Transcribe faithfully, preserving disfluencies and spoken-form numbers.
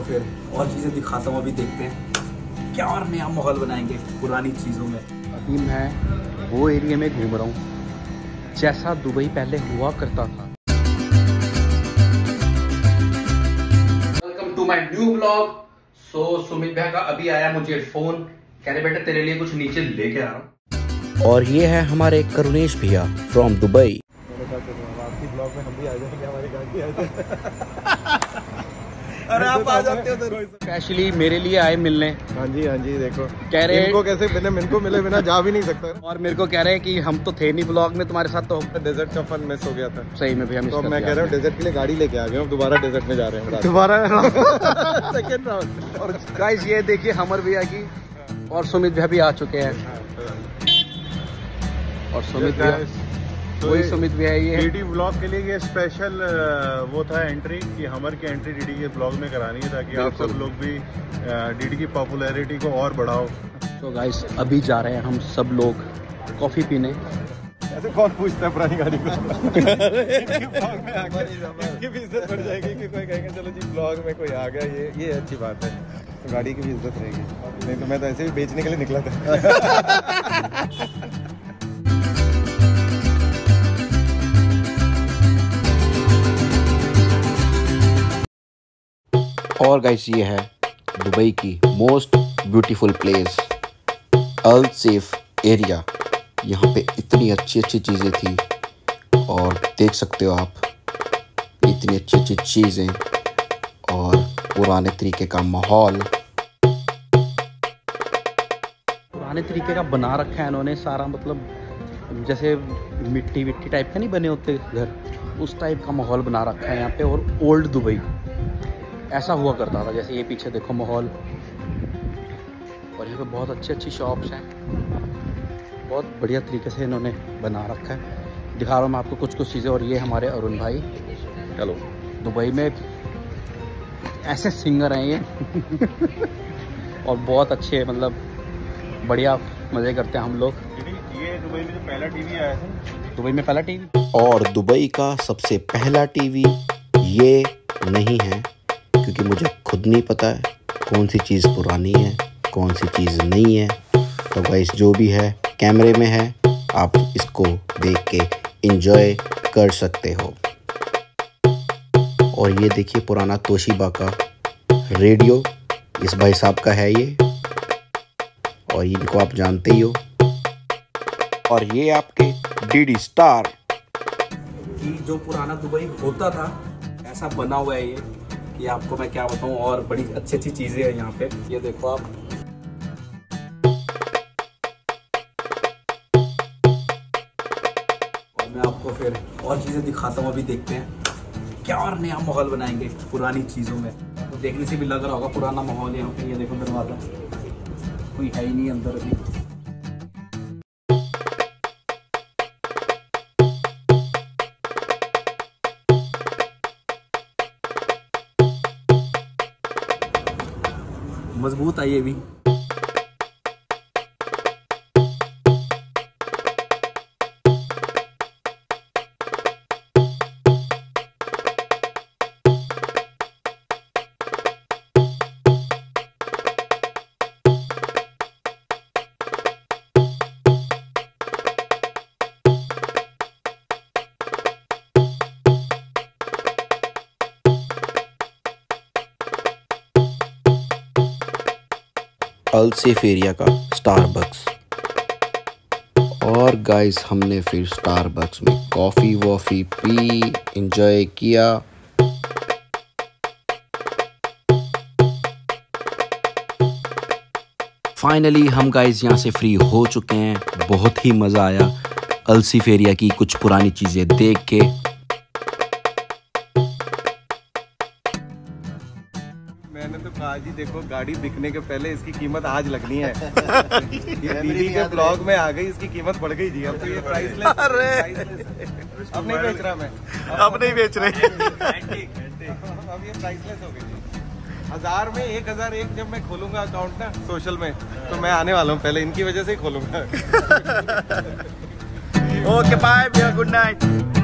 आपको फिर और चीज़ें दिखाता हूँ। अभी देखते हैं क्या और नया माहौल बनाएंगे पुरानी चीज़ों में। अभी मैं वो एरिया में घूम रहा हूँ जैसा दुबई पहले हुआ करता था। Welcome to my new vlog. So Sumit भैया का अभी आया मुझे फोन, कह रहे बेटा तेरे लिए कुछ नीचे लेके आ रहा हूँ। और ये है हमारे करुणेश भैया फ्रॉम दुबई। ब्लॉग में हम भी आ जाएंगे, हमारी गाड़ी आ जाए। अरे आप आ जाते हो तो स्पेशली मेरे लिए आए मिलने। हाँ जी हाँ जी, देखो कह रहे इनको कैसे बिना इनको मिले बिना जा भी नहीं सकता। और मेरे को कह रहे हैं कि हम तो थे नहीं ब्लॉग में तुम्हारे साथ, तो डेजर्ट का फन मिस हो गया था। सही में भैया मिस तो कर मैं दिया कह रहा हूँ डेजर्ट के लिए गाड़ी लेके आ गए हम, दोबारा डेजर्ट में जा रहे हैं दोबारा सेकंड राउंड। और गाइस ये देखिए हमर भैया की, और सुमित भैया भी आ चुके हैं। और सुमित भैया वही सुमित भैया ये डीडी ब्लॉग के लिए ये स्पेशल वो था एंट्री कि हमर की एंट्री डीडी के ब्लॉग में करानी है ताकि आप सब लोग भी डीडी की पॉपुलैरिटी को और बढ़ाओ। तो गाइस अभी जा रहे हैं हम सब लोग कॉफी पीने। ऐसे कौन पूछता है पुरानी गाड़ी को? ब्लॉग में आ गया, इसकी भी इज्जत बढ़ जाएगी कि कोई कहेंगे चलो जी ब्लॉग में कोई आ गया, ये ये अच्छी बात है। तो गाड़ी की भी इज्जत रहेगी, नहीं तो मैं तो ऐसे ही बेचने के लिए निकला था। और गाइस ये है दुबई की most beautiful place Al Seef area. यहाँ पे इतनी अच्छी अच्छी चीज़ें थी और देख सकते हो आप इतनी अच्छी अच्छी चीज़ें और पुराने तरीके का माहौल। पुराने तरीके का बना रखा है इन्होंने सारा, मतलब जैसे मिट्टी विट्टी टाइप का नहीं बने होते घर, उस टाइप का माहौल बना रखा है यहाँ पे। और ओल्ड दुबई ऐसा हुआ करता था। जैसे ये पीछे देखो माहौल, और यहाँ पे बहुत अच्छी अच्छी शॉप्स हैं, बहुत बढ़िया तरीके से इन्होंने बना रखा है। दिखा रहा हूँ मैं आपको कुछ कुछ चीज़ें। और ये हमारे अरुण भाई, चलो दुबई में ऐसे सिंगर हैं ये और बहुत अच्छे, मतलब बढ़िया मज़े करते हैं हम लोग। ये दुबई में जो पहला टीवी आया था, दुबई में पहला टीवी, और दुबई का सबसे पहला टीवी ये नहीं है, क्योंकि मुझे खुद नहीं पता है कौन सी चीज़ पुरानी है कौन सी चीज़ नहीं है। तो गाइस जो भी है कैमरे में है, आप इसको देख के एंजॉय कर सकते हो। और ये देखिए पुराना तोशिबा का रेडियो, इस भाई साहब का है ये, और इनको आप जानते ही हो। और ये आपके डीडी स्टार कि जो पुराना दुबई होता था ऐसा बना हुआ है ये, कि आपको मैं क्या बताऊं। और बड़ी अच्छी अच्छी चीजें हैं यहाँ पे, ये देखो आप। और मैं आपको फिर और चीजें दिखाता हूँ। अभी देखते हैं क्या और नया माहौल बनाएंगे पुरानी चीजों में। तो देखने से भी लग रहा होगा पुराना माहौल यहाँ पे। ये देखो दरवाजा, कोई है ही नहीं अंदर अभी। मजबूत है ये भी। अल सेफ एरिया का स्टारबक्स। और गाइस हमने फिर स्टारबक्स में कॉफ़ी वॉफ़ी पी, एंजॉय किया। फाइनली हम गाइस यहाँ से फ्री हो चुके हैं। बहुत ही मज़ा आया अल सेफ एरिया की कुछ पुरानी चीज़ें देख के। मैंने तो कहा जी देखो गाड़ी बिकने के पहले इसकी कीमत आज लगनी है। ये दीदी के ब्लॉग में आ गई, इसकी कीमत बढ़ गई जी। अब तो ये प्राइसलेस। अरे अब नहीं बेच रहा मैं, अब नहीं बेच रहे। अब ये प्राइसलेस हो गई जी। हजार में एक हजार एक जब मैं खोलूंगा अकाउंट ना सोशल में, तो मैं आने वाला हूँ, पहले इनकी वजह से ही खोलूंगा। ओके बाय भैया, गुड नाइट।